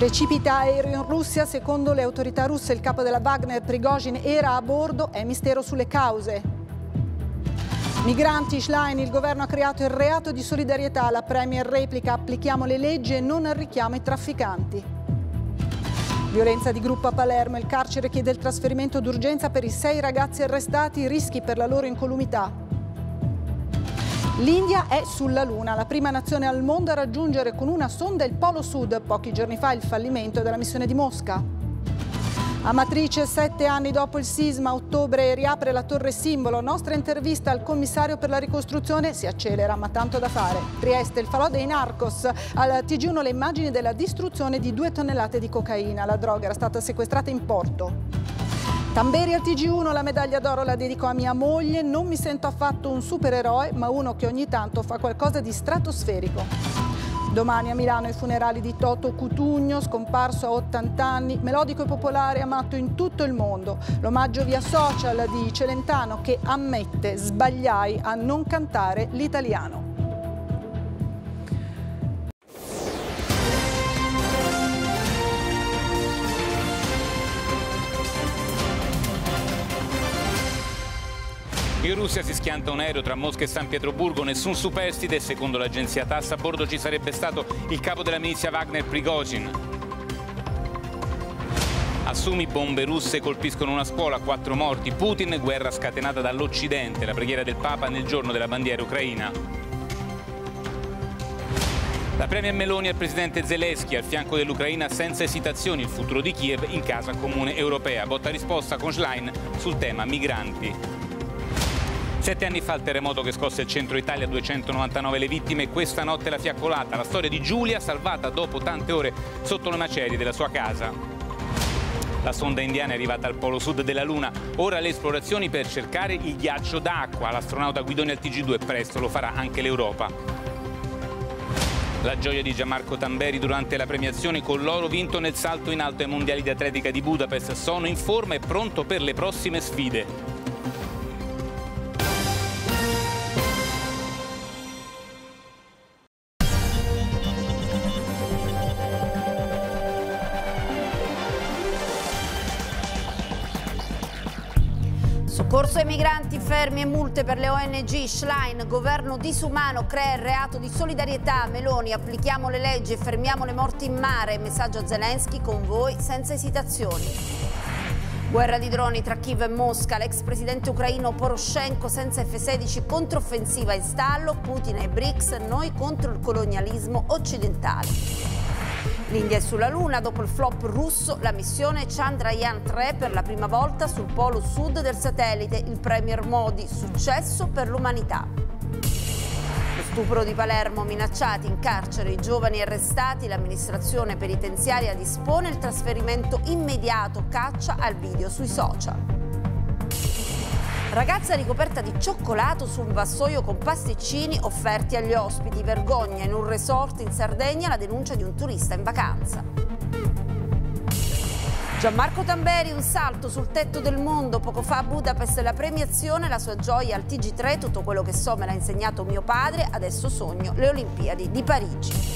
Precipita aereo in Russia, secondo le autorità russe il capo della Wagner Prigozhin era a bordo, è mistero sulle cause. Migranti, Schlein, il governo ha creato il reato di solidarietà, la Premier replica, applichiamo le leggi e non arricchiamo i trafficanti. Violenza di gruppo a Palermo, il carcere chiede il trasferimento d'urgenza per i 6 ragazzi arrestati, rischi per la loro incolumità. L'India è sulla Luna, la prima nazione al mondo a raggiungere con una sonda il Polo Sud, pochi giorni fa il fallimento della missione di Mosca. Amatrice, 7 anni dopo il sisma, a ottobre riapre la torre simbolo, nostra intervista al commissario per la ricostruzione, si accelera ma tanto da fare. Trieste, il falò dei narcos, al TG1 le immagini della distruzione di 2 tonnellate di cocaina, la droga era stata sequestrata in porto. Tamberi al TG1, la medaglia d'oro la dedico a mia moglie, non mi sento affatto un supereroe, ma uno che ogni tanto fa qualcosa di stratosferico. Domani a Milano i funerali di Toto Cutugno, scomparso a 80 anni, melodico e popolare, amato in tutto il mondo. L'omaggio via social di Celentano che ammette, sbagliai a non cantare l'italiano. In Russia si schianta un aereo tra Mosca e San Pietroburgo, nessun superstite e secondo l'agenzia TASS a bordo ci sarebbe stato il capo della milizia Wagner Prigozhin. A Sumi bombe russe colpiscono una scuola, 4 morti, Putin, guerra scatenata dall'Occidente, la preghiera del Papa nel giorno della bandiera ucraina. La Premier Meloni e il presidente Zelensky al fianco dell'Ucraina senza esitazioni, il futuro di Kiev in casa comune europea, botta risposta con Schlein sul tema migranti. 7 anni fa il terremoto che scosse il centro Italia, 299 le vittime, questa notte la fiaccolata, la storia di Giulia salvata dopo tante ore sotto le macerie della sua casa. La sonda indiana è arrivata al polo sud della Luna, ora le esplorazioni per cercare il ghiaccio d'acqua, l'astronauta Guidoni al TG2 e presto lo farà anche l'Europa. La gioia di Gianmarco Tamberi durante la premiazione con l'oro vinto nel salto in alto ai mondiali di atletica di Budapest, sono in forma e pronto per le prossime sfide. Soccorso ai migranti, fermi e multe per le ONG, Schlein, governo disumano crea il reato di solidarietà, Meloni, applichiamo le leggi e fermiamo le morti in mare, messaggio a Zelensky, con voi senza esitazioni. Guerra di droni tra Kiev e Mosca, l'ex presidente ucraino Poroshenko senza F-16, controffensiva in stallo, Putin e BRICS, noi contro il colonialismo occidentale. L'India è sulla Luna, dopo il flop russo, la missione Chandrayaan-3 per la prima volta sul polo sud del satellite, il premier Modi, successo per l'umanità. Lo stupro di Palermo, minacciati in carcere i giovani arrestati, l'amministrazione penitenziaria dispone il trasferimento immediato, caccia al video sui social. Ragazza ricoperta di cioccolato su un vassoio con pasticcini offerti agli ospiti. Vergogna in un resort in Sardegna, la denuncia di un turista in vacanza. Gianmarco Tamberi, un salto sul tetto del mondo. Poco fa a Budapest la premiazione, la sua gioia al TG3, tutto quello che so me l'ha insegnato mio padre, adesso sogno le Olimpiadi di Parigi.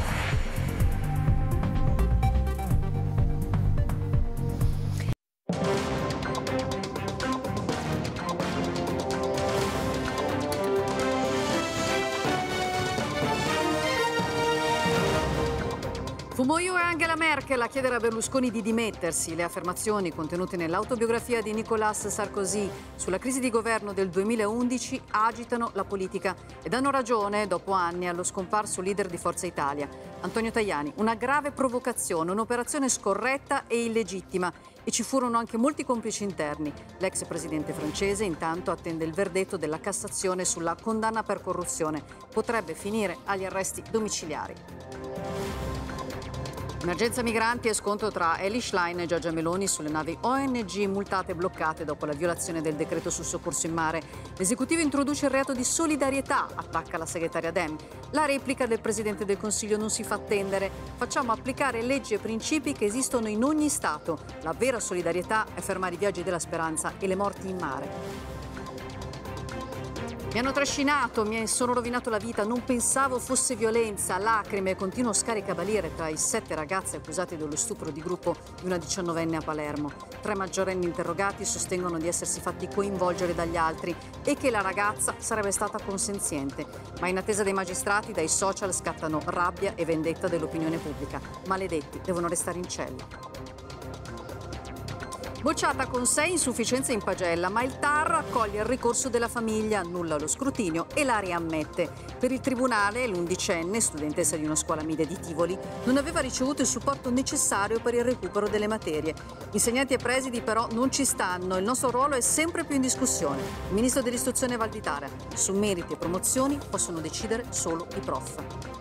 Fumo io e Angela Merkel a chiedere a Berlusconi di dimettersi. Le affermazioni contenute nell'autobiografia di Nicolas Sarkozy sulla crisi di governo del 2011 agitano la politica e danno ragione, dopo anni, allo scomparso leader di Forza Italia, Antonio Tajani. Una grave provocazione, un'operazione scorretta e illegittima. E ci furono anche molti complici interni. L'ex presidente francese intanto attende il verdetto della Cassazione sulla condanna per corruzione. Potrebbe finire agli arresti domiciliari. Emergenza migranti e scontro tra Eli Schlein e Giorgia Meloni sulle navi ONG multate e bloccate dopo la violazione del decreto sul soccorso in mare. L'esecutivo introduce il reato di solidarietà, attacca la segretaria Dem. La replica del Presidente del Consiglio non si fa attendere. Facciamo applicare leggi e principi che esistono in ogni Stato. La vera solidarietà è fermare i viaggi della speranza e le morti in mare. Mi hanno trascinato, mi sono rovinato la vita, non pensavo fosse violenza, lacrime e continuo scaricabarile tra i 7 ragazzi accusati dello stupro di gruppo di una 19enne a Palermo. 3 maggiorenni interrogati sostengono di essersi fatti coinvolgere dagli altri e che la ragazza sarebbe stata consenziente. Ma in attesa dei magistrati, dai social scattano rabbia e vendetta dell'opinione pubblica. Maledetti, devono restare in cella. Bocciata con 6 insufficienze in pagella, ma il TAR accoglie il ricorso della famiglia, annulla lo scrutinio e la riammette. Per il tribunale, l'11enne, studentessa di una scuola media di Tivoli, non aveva ricevuto il supporto necessario per il recupero delle materie. Insegnanti e presidi però non ci stanno, il nostro ruolo è sempre più in discussione. Il ministro dell'istruzione Valditara: su meriti e promozioni possono decidere solo i prof.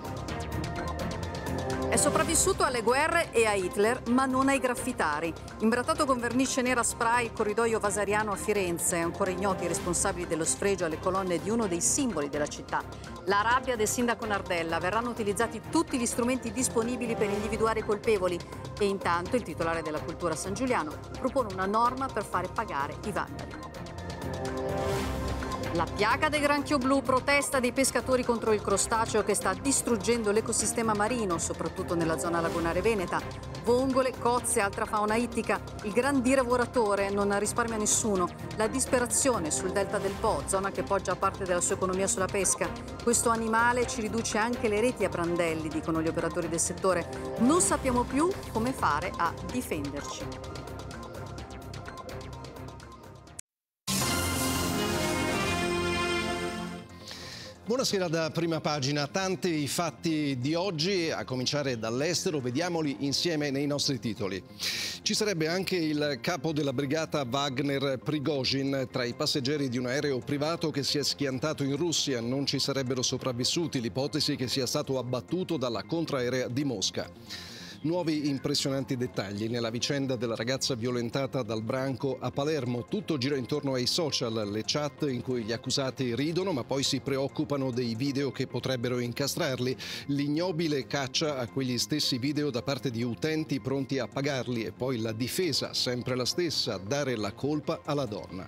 È sopravvissuto alle guerre e a Hitler, ma non ai graffitari. Imbrattato con vernice nera spray il corridoio Vasariano a Firenze, ancora ignoti i responsabili dello sfregio alle colonne di uno dei simboli della città. La rabbia del sindaco Nardella: verranno utilizzati tutti gli strumenti disponibili per individuare i colpevoli. E intanto il titolare della cultura San Giuliano propone una norma per fare pagare i vandali. La piaga del granchio blu, protesta dei pescatori contro il crostaceo che sta distruggendo l'ecosistema marino, soprattutto nella zona lagunare veneta. Vongole, cozze, altra fauna ittica. Il gran divoratore non risparmia nessuno. La disperazione sul delta del Po, zona che poggia parte della sua economia sulla pesca. Questo animale ci riduce anche le reti a brandelli, dicono gli operatori del settore. Non sappiamo più come fare a difenderci. Buonasera da Prima Pagina. Tanti i fatti di oggi, a cominciare dall'estero, vediamoli insieme nei nostri titoli. Ci sarebbe anche il capo della brigata Wagner Prigozhin tra i passeggeri di un aereo privato che si è schiantato in Russia. Non ci sarebbero sopravvissuti, l'ipotesi che sia stato abbattuto dalla contraerea di Mosca. Nuovi impressionanti dettagli nella vicenda della ragazza violentata dal branco a Palermo. Tutto gira intorno ai social, le chat in cui gli accusati ridono ma poi si preoccupano dei video che potrebbero incastrarli. L'ignobile caccia a quegli stessi video da parte di utenti pronti a pagarli e poi la difesa, sempre la stessa, dare la colpa alla donna.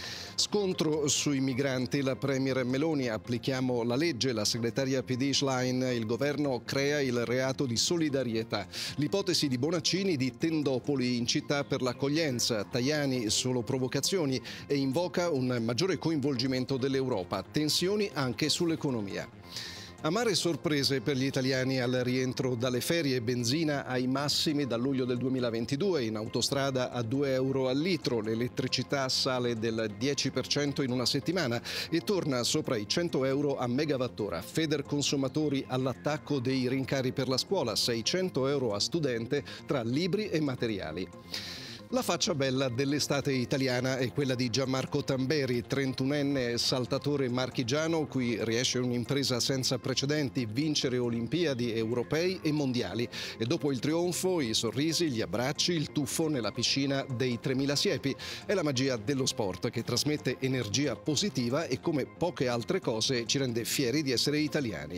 Scontro sui migranti, la premier Meloni: applichiamo la legge, la segretaria PD Schlein: il governo crea il reato di solidarietà. L'ipotesi di Bonaccini di tendopoli in città per l'accoglienza, Tajani: solo provocazioni, e invoca un maggiore coinvolgimento dell'Europa, tensioni anche sull'economia. Amare sorprese per gli italiani al rientro dalle ferie, benzina ai massimi dal luglio del 2022, in autostrada a 2 euro al litro, l'elettricità sale del 10% in una settimana e torna sopra i 100 euro a megawattora. Federconsumatori all'attacco dei rincari per la scuola, 600 euro a studente tra libri e materiali. La faccia bella dell'estate italiana è quella di Gianmarco Tamberi, 31enne saltatore marchigiano, cui riesce un'impresa senza precedenti: vincere Olimpiadi, europei e mondiali. E dopo il trionfo, i sorrisi, gli abbracci, il tuffo nella piscina dei 3000 siepi. È la magia dello sport che trasmette energia positiva e, come poche altre cose, ci rende fieri di essere italiani.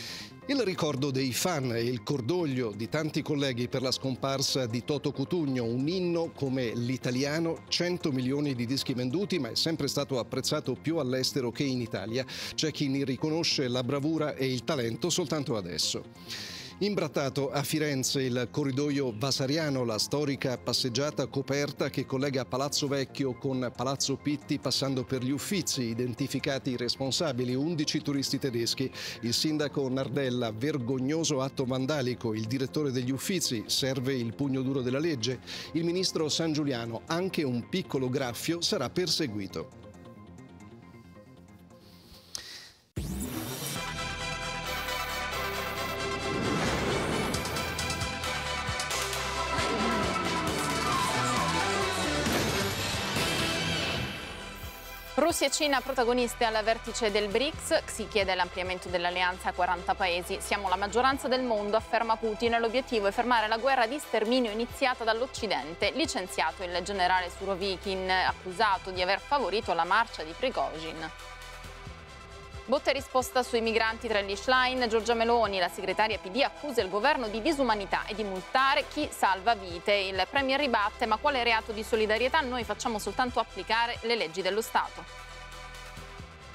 Il ricordo dei fan e il cordoglio di tanti colleghi per la scomparsa di Toto Cutugno, un inno come l'italiano, 100 milioni di dischi venduti, ma è sempre stato apprezzato più all'estero che in Italia. C'è chi ne riconosce la bravura e il talento soltanto adesso. Imbrattato a Firenze il corridoio Vasariano, la storica passeggiata coperta che collega Palazzo Vecchio con Palazzo Pitti passando per gli Uffizi, identificati i responsabili, 11 turisti tedeschi. Il sindaco Nardella: vergognoso atto vandalico. Il direttore degli Uffizi: serve il pugno duro della legge. Il ministro San Giuliano: anche un piccolo graffio sarà perseguito. Russia e Cina protagoniste al vertice del BRICS, si chiede l'ampliamento dell'alleanza a 40 paesi. Siamo la maggioranza del mondo, afferma Putin, l'obiettivo è fermare la guerra di sterminio iniziata dall'Occidente. Licenziato il generale Surovikin, accusato di aver favorito la marcia di Prigozhin. Botta e risposta sui migranti tra gli Schlein. Giorgia Meloni, la segretaria PD, accusa il governo di disumanità e di multare chi salva vite. Il premier ribatte: ma quale reato di solidarietà? Noi facciamo soltanto applicare le leggi dello Stato.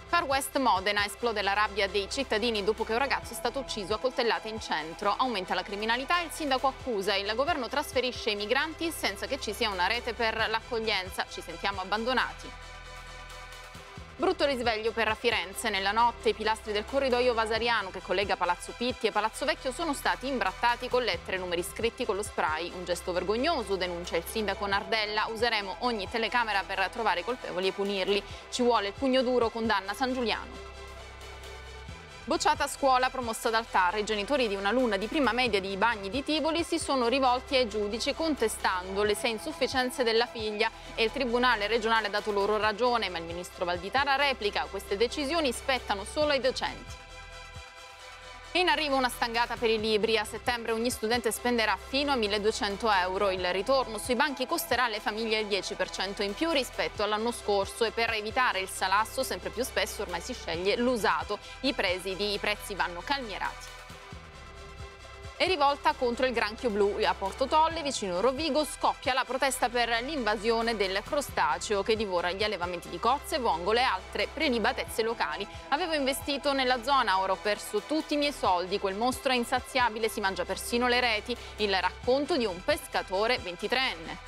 Far West Modena, esplode la rabbia dei cittadini dopo che un ragazzo è stato ucciso a coltellate in centro. Aumenta la criminalità e il sindaco accusa. Il governo trasferisce i migranti senza che ci sia una rete per l'accoglienza. Ci sentiamo abbandonati. Brutto risveglio per Firenze. Nella notte i pilastri del corridoio vasariano che collega Palazzo Pitti e Palazzo Vecchio sono stati imbrattati con lettere e numeri scritti con lo spray. Un gesto vergognoso, denuncia il sindaco Nardella. Useremo ogni telecamera per trovare i colpevoli e punirli. Ci vuole il pugno duro, condanna San Giuliano. Bocciata a scuola promossa dal TAR, i genitori di un'alunna di prima media di Bagni di Tivoli si sono rivolti ai giudici contestando le 6 insufficienze della figlia e il Tribunale regionale ha dato loro ragione, ma il ministro Valditara replica: queste decisioni spettano solo ai docenti. In arrivo una stangata per i libri. A settembre ogni studente spenderà fino a 1.200 euro. Il ritorno sui banchi costerà alle famiglie il 10% in più rispetto all'anno scorso e per evitare il salasso sempre più spesso ormai si sceglie l'usato. I prezzi vanno calmierati. E rivolta contro il granchio blu. A Porto Tolle, vicino Rovigo, scoppia la protesta per l'invasione del crostaceo che divora gli allevamenti di cozze, vongole e altre prelibatezze locali. Avevo investito nella zona, ora ho perso tutti i miei soldi. Quel mostro è insaziabile, si mangia persino le reti. Il racconto di un pescatore 23enne.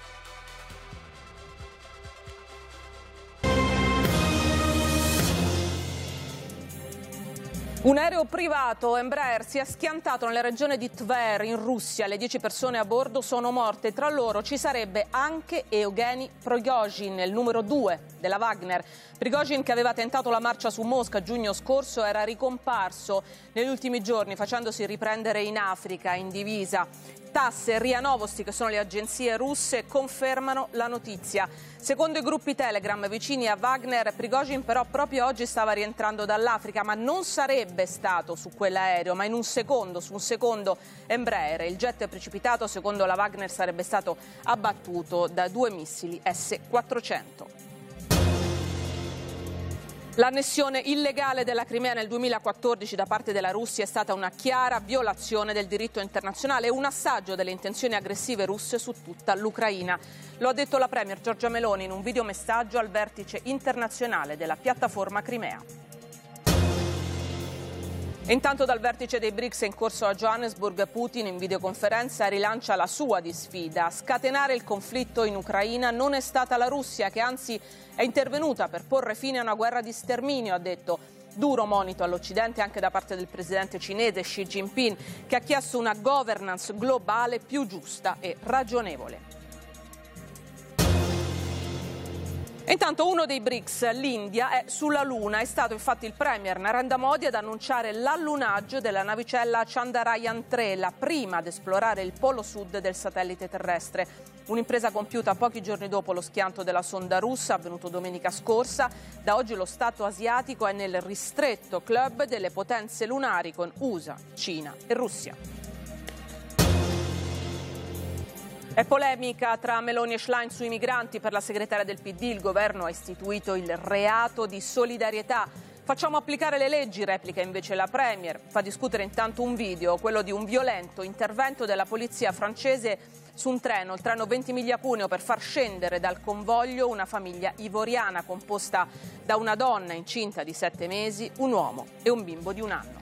Un aereo privato Embraer si è schiantato nella regione di Tver, in Russia. Le 10 persone a bordo sono morte. Tra loro ci sarebbe anche Evgeny Prigozhin, il numero 2 della Wagner. Prigozhin, che aveva tentato la marcia su Mosca a giugno scorso, era ricomparso negli ultimi giorni facendosi riprendere in Africa in divisa. TASS e RIA Novosti, che sono le agenzie russe, confermano la notizia. Secondo i gruppi Telegram vicini a Wagner, Prigozhin però proprio oggi stava rientrando dall'Africa, ma non sarebbe stato su quell'aereo, ma su un secondo Embraer. Il jet precipitato, secondo la Wagner, sarebbe stato abbattuto da 2 missili S-400. L'annessione illegale della Crimea nel 2014 da parte della Russia è stata una chiara violazione del diritto internazionale e un assaggio delle intenzioni aggressive russe su tutta l'Ucraina. Lo ha detto la Premier Giorgia Meloni in un videomessaggio al vertice internazionale della piattaforma Crimea. Intanto dal vertice dei BRICS in corso a Johannesburg, Putin in videoconferenza rilancia la sua di sfida. A scatenare il conflitto in Ucraina non è stata la Russia, che anzi è intervenuta per porre fine a una guerra di sterminio, ha detto. Duro monito all'Occidente anche da parte del presidente cinese Xi Jinping, che ha chiesto una governance globale più giusta e ragionevole. Intanto uno dei BRICS, l'India, è sulla Luna. È stato infatti il premier Narendra Modi ad annunciare l'allunaggio della navicella Chandrayaan 3, la prima ad esplorare il polo sud del satellite terrestre. Un'impresa compiuta pochi giorni dopo lo schianto della sonda russa, avvenuto domenica scorsa. Da oggi lo Stato asiatico è nel ristretto club delle potenze lunari con USA, Cina e Russia. È polemica tra Meloni e Schlein sui migranti. Per la segretaria del PD il governo ha istituito il reato di solidarietà. Facciamo applicare le leggi, replica invece la Premier. Fa discutere intanto un video, quello di un violento intervento della polizia francese su un treno, il treno Ventimiglia-Cuneo, per far scendere dal convoglio una famiglia ivoriana composta da una donna incinta di 7 mesi, un uomo e un bimbo di 1 anno.